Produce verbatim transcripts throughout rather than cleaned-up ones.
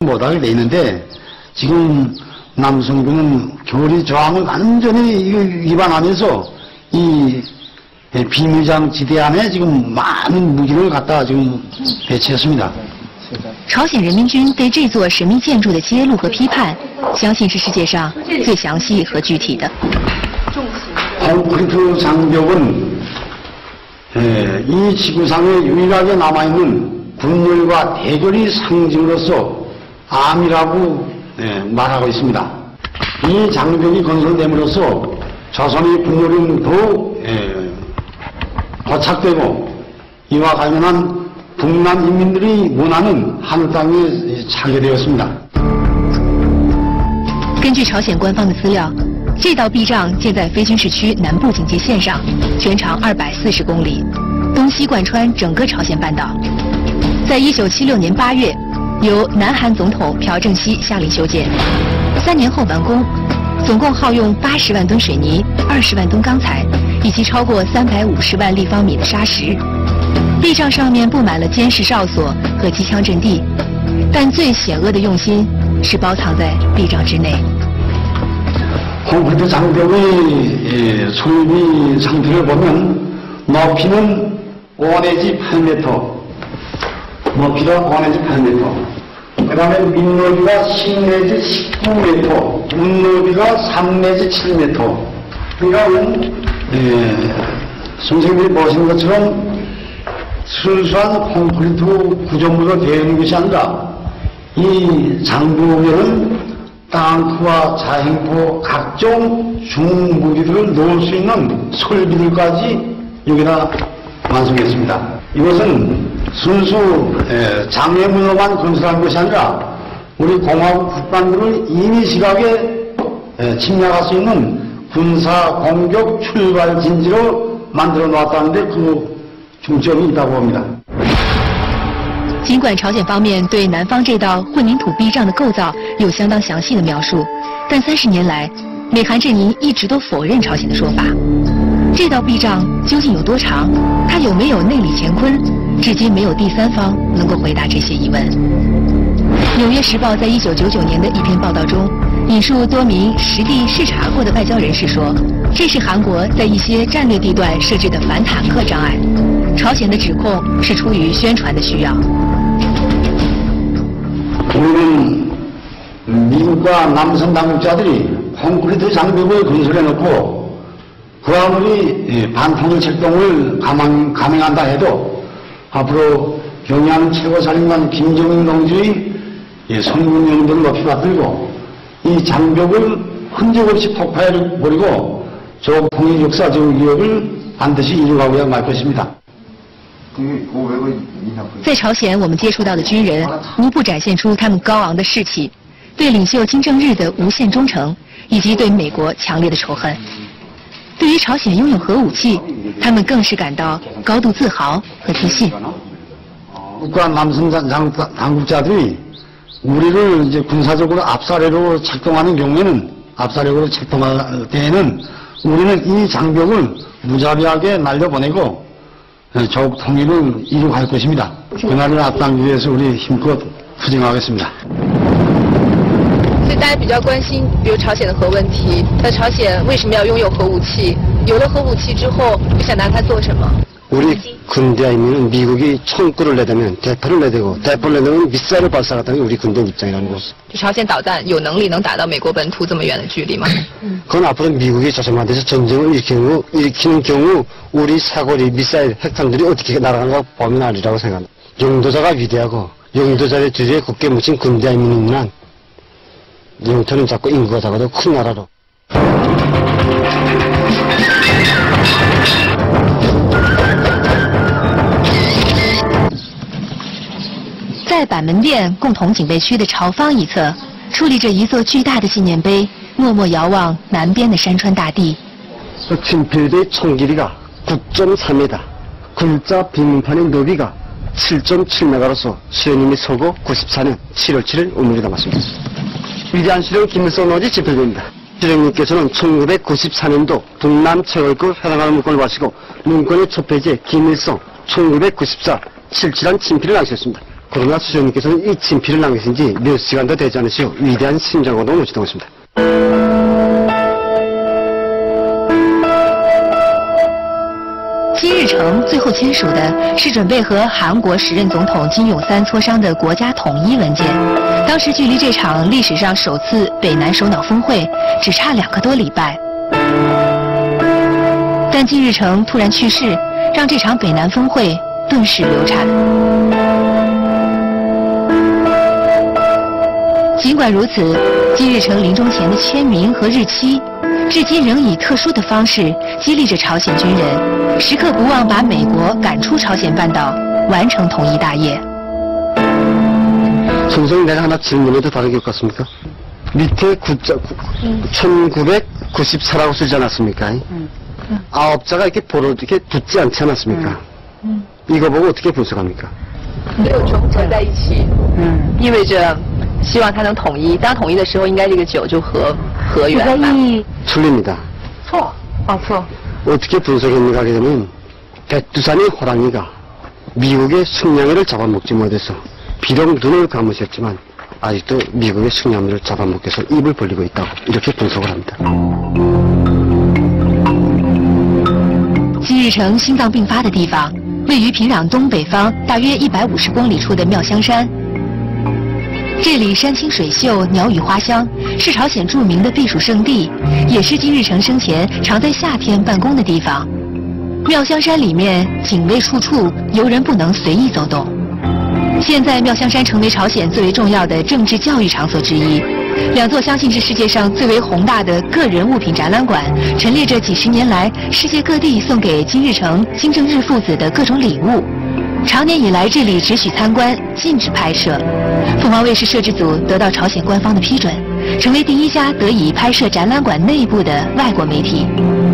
못하게 돼 있는데 지금 남성군은 교리 조항을 완전히 위반하면서 이 비무장 지대 안에 지금 많은 무기를 갖다 지금 배치했습니다. 朝鲜人民军对这座神秘建筑的揭露和批判，相信是世界上最详细和具体的。 콘크리트 장벽은 에, 이 지구상에 유일하게 남아있는 분열과 대결의 상징으로서 암이라고 에, 말하고 있습니다. 이 장벽이 건설됨으로써 조선의 분열은 더욱 에, 고착되고 이와 관련한 북남 인민들의 원하는 하늘 땅에 차게 되었습니다. 根据朝鲜官方的资料，这道壁障建在非军事区南部警戒线上，全长二百四十公里，东西贯穿整个朝鲜半岛。在一九七六年八月，由南韩总统朴正熙下令修建，三年后完工，总共耗用八十万吨水泥、二十万吨钢材，以及超过三百五十万立方米的沙石。壁障上面布满了监视哨所和机枪阵地，但最险恶的用心是包藏在壁障之内。 콘크리트 장벽의 설비 상태를 보면 높이는 오 내지 팔 미터, 높이가 오 내지 팔 미터, 그 다음에 밑높이가 십 내지 십구 미터, 문높이가 삼 내지 칠 미터. 그러니까 예, 선생님이 보시는 것처럼 순수한 콘크리트 구조물로 되어 있는 것이 아니라 이 장벽에는 탱크와 자행포 각종 중무기들을 넣을 수 있는 설비들까지 여기다 완성했습니다. 이것은 순수 장애물로만 건설한 것이 아니라 우리 공화국 국방부를 임의시각에 침략할 수 있는 군사 공격 출발 진지로 만들어 놓았다는데 그 중점이 있다고 봅니다. 尽管朝鲜方面对南方这道混凝土壁障的构造有相当详细的描述，但三十年来，美韩阵营一直都否认朝鲜的说法。这道壁障究竟有多长？它有没有内里乾坤？至今没有第三方能够回答这些疑问。《纽约时报》在一九九九年的一篇报道中，引述多名实地视察过的外交人士说，这是韩国在一些战略地段设置的反坦克障碍。朝鲜的指控是出于宣传的需要。 우리는 미국과 남선 당국자들이 콘크리트 장벽을 건설해놓고 그 아무리 반통일 책동을 감행, 감행한다 해도 앞으로 평양 최고사령관 김정일 동지의 선군 용도를 높이 받들고 이 장벽을 흔적 없이 폭파해버리고 조폭의 역사적 기억을 반드시 이루어가고야 말 것입니다. 在朝鲜，我们接触到的军人无不展现出他们高昂的士气，对领袖金正日的无限忠诚，以及对美国强烈的仇恨。对于朝鲜拥有核武器，他们更是感到高度自豪和自信。 국가 남선 당국자들이 우리를 이제 군사적으로 압사력으로 작동하는 경우에는 압사력으로 작동할 때에는 우리는 이 장벽을 무자비하게 날려보내고 조국 통일을 이루어갈 것입니다. 그날을 앞당기기 위해서 우리 힘껏 투쟁하겠습니다. 所以大家比较关心，比如朝鲜的核问题，在朝鲜为什么要拥有核武器？有了核武器之后，又想拿它做什么？ 우리 군대임은 미국이 총구를 내대면 대포를 내대고 대포를 내대면 미사일을 발사하다는 우리 군대 입장이라는 거죠. 朝鲜导弹有能力能打到美国本土这么远的距离吗？ 그건 앞으로 미국이 조선한테서 전쟁을 일으키는, 경우, 일으키는 경우 우리 사거리 미사일 핵탄들이 어떻게 날아가는가 보면 알리라고 생각합니다. 용도자가 위대하고 용도자의 주위에 굳게 묻힌 군대임은 한 영토는 작고 인구가 작아도 큰 나라로. 在板门店共同警备区的朝方一侧，矗立着一座巨大的纪念碑，默默遥望南边的山川大地。친필대 총길이가 구 점 삼 미터, 글자 빈문판의 너비가 칠 점 칠 미터로서 수령님이 서거 구십사 년 칠월 칠일 오늘에 담았습니다. 위대한 수령 김일성 노지 집필입니다. 수령님께서는 천구백구십사 년도 북남 최월급 회당할 문건을 마시고 문건의 첫 페이지에 김일성 천구백구십사 칠칠한 친필을 남기셨습니다. 고르나 수장님께서는 이 친필을 남기신 지 몇 시간도 되지 않으시오 위대한 심장운동을 주동하십니다 金日成最后签署的是准备和韩国时任总统金泳三磋商的国家统一文件，当时距离这场历史上首次北南首脑峰会只差两个多礼拜。但金日成突然去世，让这场北南峰会顿时流产。尽管如此，金日成临终前的签名和日期，至今仍以特殊的方式激励着朝鲜军人，时刻不忘把美国赶出朝鲜半岛，完成统一大业。 선생님 내가 하나 질문해도 다르게 것 같습니까? 밑에 구자, 음. 천구백구십사라고 쓰지 않았습니까? 음. 음. 아홉 자가 이렇게 보러 이렇게 붙지 않지 않았습니까? 음. 음. 이거 보고 어떻게 분석합니까? 没有重合在一起，嗯，意味着希望它能统一。当统一的时候，应该这个九就和和圆吧？ 틀립니다. 错，哦错。 어떻게 분석했는가 하게 되면 백두산의 호랑이가 미국의 승냥이를 잡아먹지 못해서 비록 눈을 감으셨지만 아직도 미국의 승냥이를 잡아먹기 위해서 입을 벌리고 있다고 이렇게 분석을 합니다. 金日成心脏病发的地方位于平壤东北方大约一百五十公里处的妙香山。这里山清水秀，鸟语花香，是朝鲜著名的避暑胜地，也是金日成生前常在夏天办公的地方。妙香山里面警卫处处，游人不能随意走动。 现在妙香山成为朝鲜最为重要的政治教育场所之一，两座相信是世界上最为宏大的个人物品展览馆，陈列着几十年来世界各地送给金日成、金正日父子的各种礼物。长年以来，这里只许参观，禁止拍摄。凤凰卫视摄制组得到朝鲜官方的批准，成为第一家得以拍摄展览馆内部的外国媒体。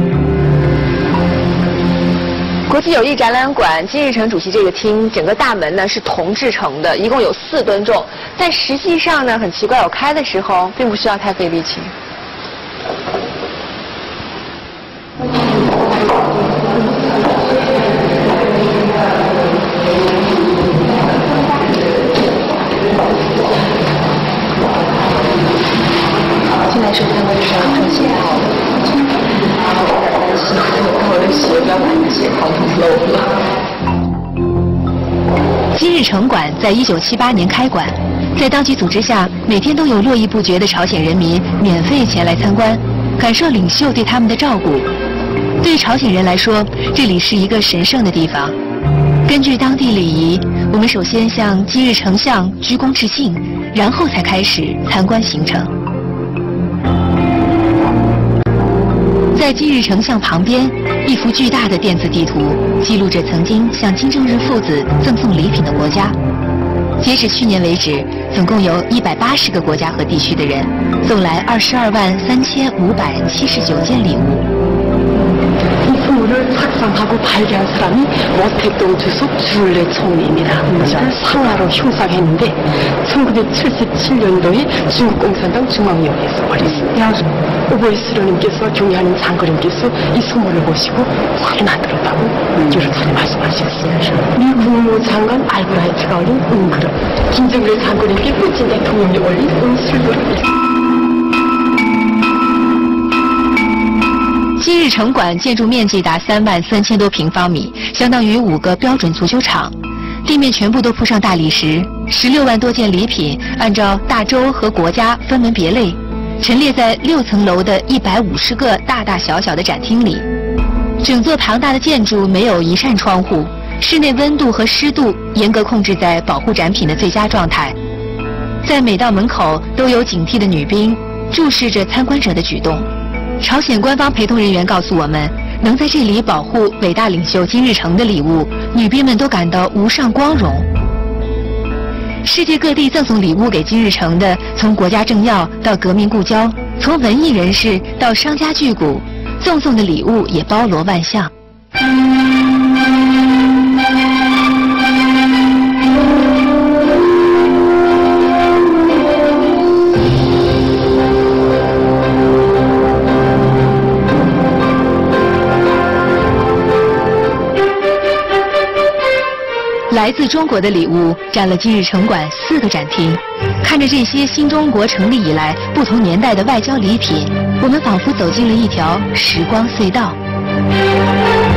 国际友谊展览馆金日成主席这个厅，整个大门呢是铜制成的，一共有四吨重。但实际上呢，很奇怪，我开的时候并不需要太费力气。进来时候看到这上正写好的。 我的鞋要把那鞋套漏了。 金日成馆在一九七八年开馆，在当局组织下，每天都有络绎不绝的朝鲜人民免费前来参观，感受领袖对他们的照顾。对朝鲜人来说，这里是一个神圣的地方。根据当地礼仪，我们首先向金日成像鞠躬致敬，然后才开始参观行程。 在金日成像旁边，一幅巨大的电子地图记录着曾经向金正日父子赠送礼品的国家。截止去年为止，总共有一百八十个国家和地区的人送来二十二万三千五百七十九件礼物。 이 풍물을 확산하고 발견한 사람이 모택동 주소 줄레 총리입니다. 이를 상하로 형상했는데 천구백칠십칠 년도에 중국 공산당 중앙위원회에서 버렸습니다. 오보이스로님께서 경의하는 장거림께서 이 선물을 보시고 잘 만들었다고 여러 차례 말씀하셨습니다. 미 국무장관 알브라이트가 올린 은그릇, 김정일 장거림께 푸틴 대통령이 올린 은술그릇. 金日成馆建筑面积达三万三千多平方米，相当于五个标准足球场。地面全部都铺上大理石，十六万多件礼品按照大洲和国家分门别类，陈列在六层楼的一百五十个大大小小的展厅里。整座庞大的建筑没有一扇窗户，室内温度和湿度严格控制在保护展品的最佳状态。在每道门口都有警惕的女兵注视着参观者的举动。 朝鲜官方陪同人员告诉我们，能在这里保护伟大领袖金日成的礼物，女兵们都感到无上光荣。世界各地赠送礼物给金日成的，从国家政要到革命故交，从文艺人士到商家巨贾，赠送的礼物也包罗万象。 来自中国的礼物占了今日城馆四个展厅。看着这些新中国成立以来不同年代的外交礼品，我们仿佛走进了一条时光隧道。